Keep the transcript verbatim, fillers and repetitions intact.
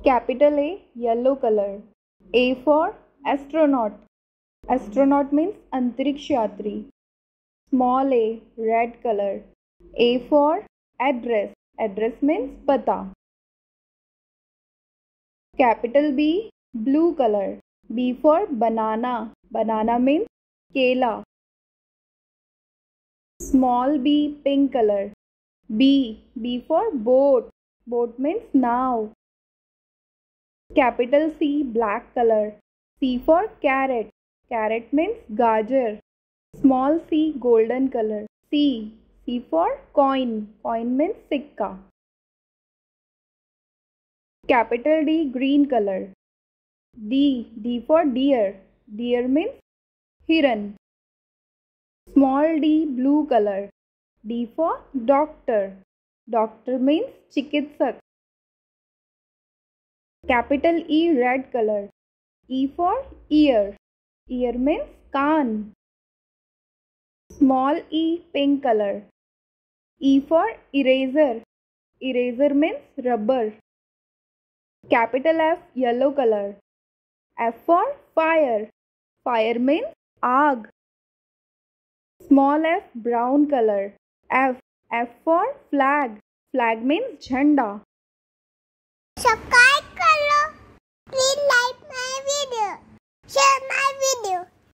Capital A, yellow color. A for astronaut. Astronaut means अंतरिक्ष यात्री. Small a, red color. A for address. Address means पता. Capital B, blue color. B for banana. Banana means केला. Small b, pink color. B. B for boat. Boat means now. Capital C, black color. C for carrot. Carrot means gajar. Small c, golden color. C. C for coin. Coin means sikka. Capital D, green color. D. D for deer. Deer means hiran. Small d, blue color. D for doctor. Doctor means chikitsak. Capital E, red color. E for ear. Ear means kaan. Small e, pink color. E for eraser. Eraser means rubber. Capital F, yellow color. F for fire. Fire means aag. Small f, brown color. F. F for flag. Flag means झंडा. Subscribe करो. Please like my video. Share my video.